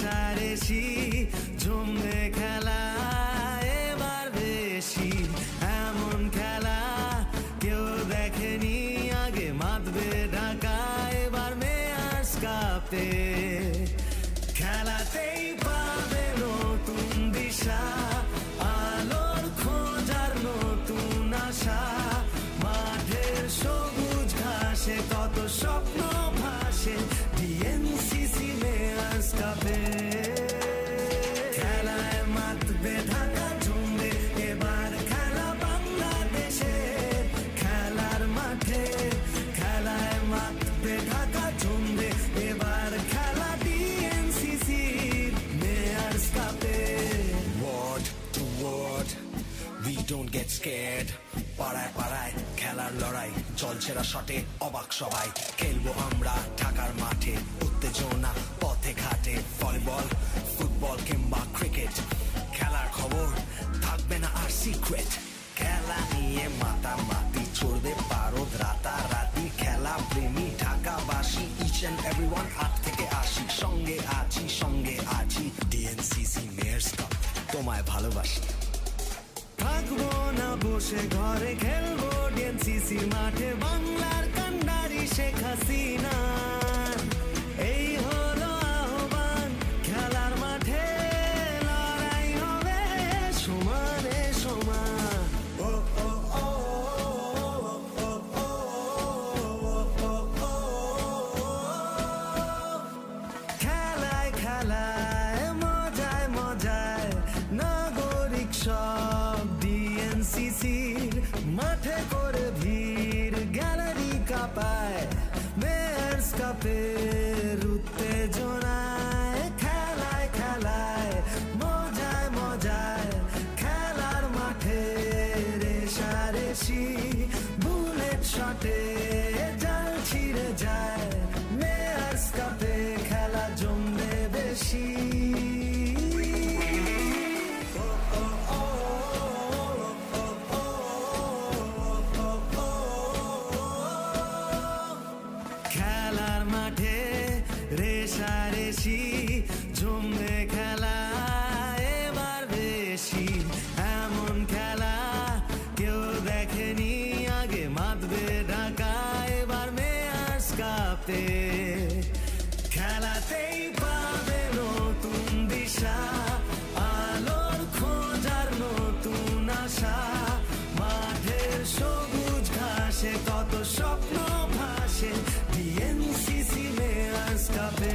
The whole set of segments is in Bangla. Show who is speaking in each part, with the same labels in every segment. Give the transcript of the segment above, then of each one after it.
Speaker 1: রেশারেশি জমবে খেলা এবার বেশি এমন খেলা কেউ দেখেনি আগে মাতবে ঢাকা এবার মেয়ার্স কাপে খেলাতেই পাবে নতুন দিশা আলোর খোঁজার নতুন আশা মাঠের সবুজ ঘাসে কত স্বপ্ন ভাসে ডিএনসিসি মেয়ার্স কাপে খেলায় মাতবে ঢাকা জমবে এবার খেলা বাংলাদেশে খেলার মাঠে খেলায় মাতবে ঢাকা জমবে এবার খেলা ডিএনসিসি মেয়ার্স কাপে
Speaker 2: Word to word, we don't get scared. পাড়ায় পাড়ায় খেলার লড়াই জলছেরা শটে অবাক সবাই খেলবো আমরা ঢাকার মাঠে উত্তেজনা পথে ঘাটে ভলিবল ফুটবল কিংবা ক্রিকেট খেলার খবর থাকবে না আর সিক্রেট খেলা নিয়ে মাতামাতি চড়বে পারদ রাতারাতি খেলা প্রেমী ঢাকাবাসী ইচ এন্ড এভরিওয়ান 8 থেকে 80 সঙ্গে আছি ডিএনসিসি মেয়ার্স কাপ তোমায় ভালোবাসি
Speaker 1: থাকবো না বসে ঘরে খেলবো ডিএনসিসি মাঠে বাংলার কান্ডারি শেখ হাসিনা এই হলো আহ্বান খেলার মাঠে লড়াই হবে সমানে সমান ও ও ও খেলায় খেলায় মজায় মজায় নাগরিক সব ডিএনসিসির মাঠে করে ভিড় গ্যালারি কাঁপায় মেয়ার্স কাপের উত্তেজনায় খেলায় খেলায় মজায় মজায় খেলার মাঠে রেশারেশি বুলেট শটে জাল ছিঁড়ে যায় মেয়ার্স কাপে খেলা জমবে বেশি খেলার মাঠে রেশারেশি জমবে খেলা এবার বেশি এমন খেলা কেউ দেখেনি আগে মাতবে ঢাকা এবার মেয়ার্স কাপে খেলাতেই পাবে নতুন দিশা আলোর খোঁজার নতুন আশা মাঠের সবুজ ঘাসে কত স্বপ্ন ভাসে ডিএনসিসি মেয়ার্স কাপে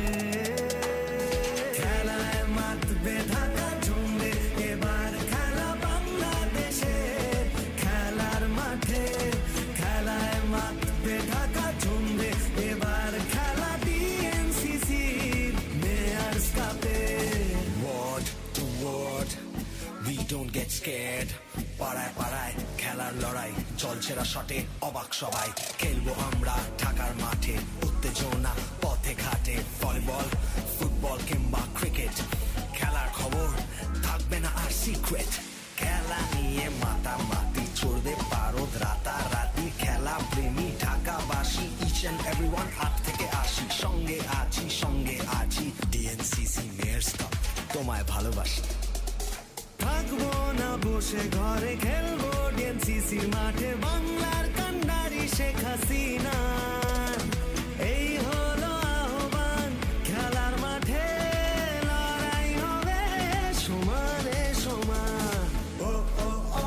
Speaker 1: খেলায় মাতবে ঢাকা জমবে এবার খেলা বাংলাদেশে খেলার মাঠে খেলায় মাতবে ঢাকা জমবে এবার খেলা ডিএনসিসি মেয়ার্স কাপে
Speaker 2: Word to word, we don't get scared. পাড়ায় পাড়ায় খেলার লড়াই জলছেরা শটে অবাক সবাই খেলবো আমরা ঢাকার মাঠে উত্তেজনা পথে ঘাটে ভলিবল ফুটবল কিংবা ক্রিকেট খেলার খবর থাকবে না আর সিক্রেট খেলা নিয়ে মাতামাতি চড়বে পারদ রাতারাতি খেলা প্রেমী ঢাকাবাসী ইচ এন্ড এভরিওয়ান 8 থেকে 80 সঙ্গে আছি ডিএনসিসি মেয়ার্স কাপ তোমায় ভালোবাসি
Speaker 1: থাকবো না বসে ঘরে খেলবো ডিএনসিসি মাঠে বাংলার কান্ডারি শেখ হাসিনা এই হলো আহ্বান খেলার মাঠে লড়াই হবে সমানে সমান ও ও ও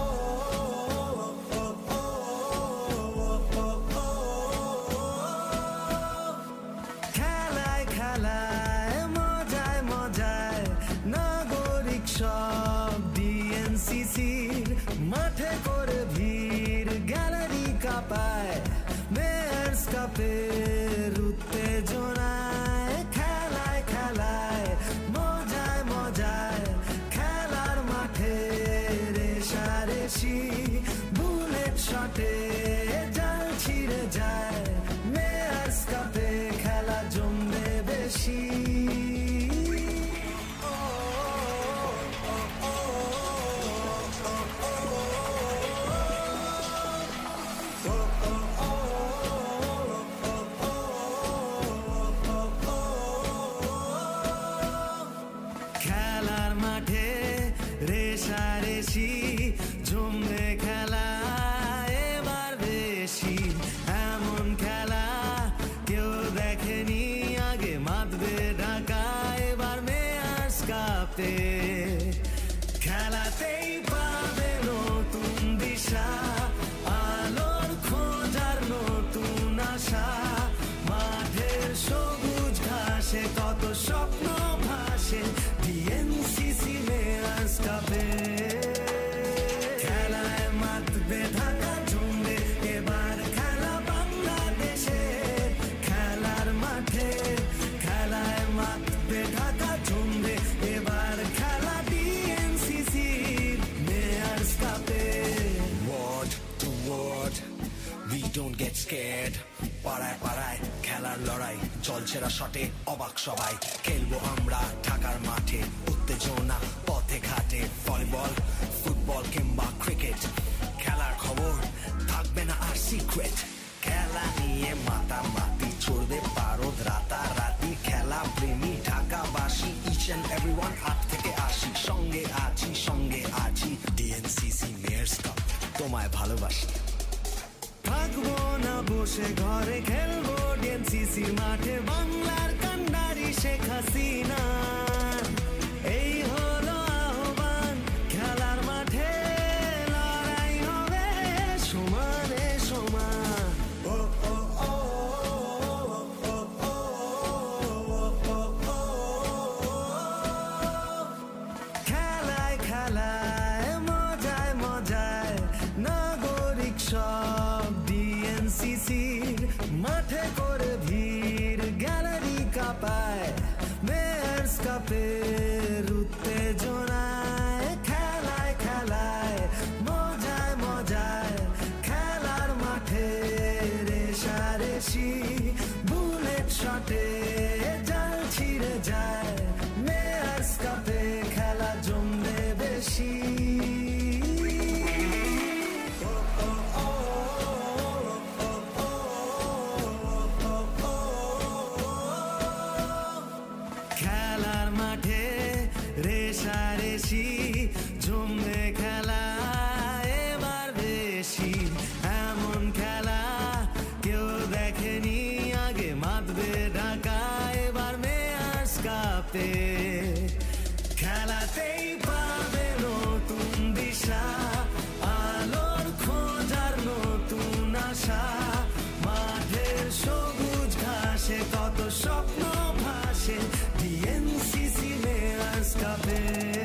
Speaker 1: খেলায় খেলায় মজায় মজায় নাগরিক সব ডিএনসিসির মাঠে করে ভিড় গ্যালারি কাঁপায় মেয়ার্স কাপের উত্তেজনায় খেলায় খেলায় মজায় মজায় খেলার মাঠে রেশারেশি বুলেট শটে জাল ছিঁড়ে যায় মেয়ার্স কাপে খেলা জমবে বেশি
Speaker 2: scared পাড়ায় পাড়ায় খেলার লড়াই জলছেরা শটে অবাক সবাই খেলবো আমরা ঢাকার মাঠে উত্তেজনা পথে ঘাটে ভলিবল ফুটবল কিংবা ক্রিকেট খেলার খবর থাকবে না আর সিক্রেট খেলা নিয়ে মাতামাতি চলবে পারদ রাতারাতি খেলা প্রেমী ঢাকাবাসী ইচ এন্ড এভরিওয়ান 8 থেকে 80 সঙ্গে আছি ডিএনসিসি মেয়ার্স কাপ তোমায় ভালোবাসি
Speaker 1: থাকবো না বসে ঘরে খেলবো ডিএনসিসি মাঠে বাংলার কান্ডারি শেখ হাসিনা এই হলো আহ্বান খেলার মাঠে লড়াই হবে সমানে সমান খেলায় খেলায় মজায় মজায় নাগরিক সব ডিএনসিসির মাঠে করে ভিড় গ্যালারি কাঁপায় মেয়ার্স কাপের উত্তেজনায় খেলায় খেলায় মজায় মজায় খেলার মাঠে রেশারেশি বুলেট শটে জাল ছিঁড়ে যায় মেয়ার্স কাপে খেলা জমবে বেশি খেলার মাঠে রেশারেশি জমবে খেলা এবার বেশি এমন খেলা কেউ দেখেনি আগে মাতবে ঢাকা এবার মেয়ার্স কাপে খেলাতেই পাবে নতুন দিশা আলোর খোঁজার নতুন আশা মাঠের সবুজ ঘাসে কত স্বপ্ন ভাসে ডিএনসিসি মেয়ার্স কাপে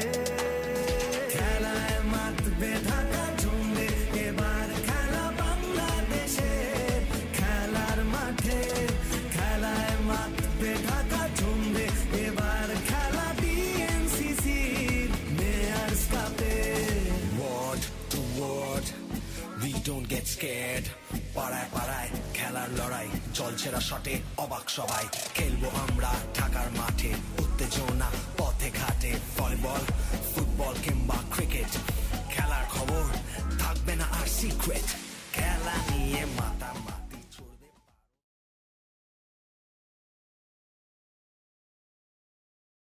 Speaker 1: খেলায় মাতবে ঢাকা জমবে এবার খেলা বাংলাদেশে খেলার মাঠে খেলায় মাতবে ঢাকা জমবে এবার খেলা ডিএনসিসি মেয়ার্স কাপে
Speaker 2: word to word we don't get scared পাড়ায় পাড়ায় খেলার লড়াই জলছেরা শটে অবাক সবাই খেলবো আমরা ঢাকার মাঠে উত্তেজনা পথে ঘাটে ভলিবল ফুটবল কিংবা ক্রিকেট খেলার খবর থাকবে না আর সিক্রেট খেলা নিয়ে মাতামাতি